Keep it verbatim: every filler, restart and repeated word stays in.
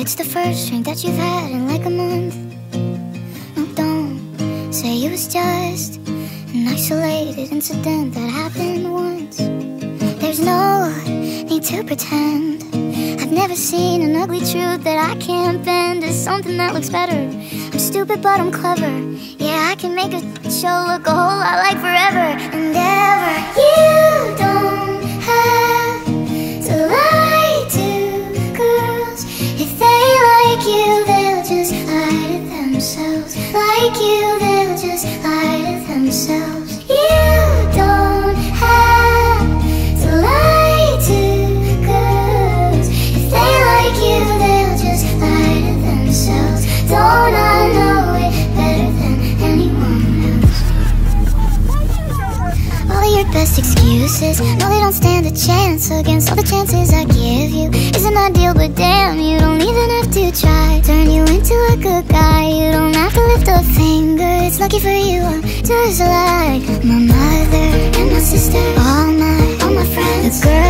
it's the first drink that you've had in like a month. No, don't say it was just an isolated incident that happened once. There's no need to pretend. I've never seen an ugly truth that I can't bend. There's something that looks better. I'm stupid but I'm clever. Yeah, I can make a show look a whole lot like forever and ever. You don't have to lie to girls. If they like you, they'll just lie to themselves. Like you, they'll just lie to themselves. You don't have to lie to girls. If they like you, they'll just lie to themselves. Don't I know it better than anyone else? All of your best excuses, no, they don't stand a chance against all the chances I give you. Isn't ideal, but damn, you don't even have to try. Turn you into a good guy, you don't have to lift a finger. It's lucky for you, I'm just like my mother and my sister, all my, all my friends, the girl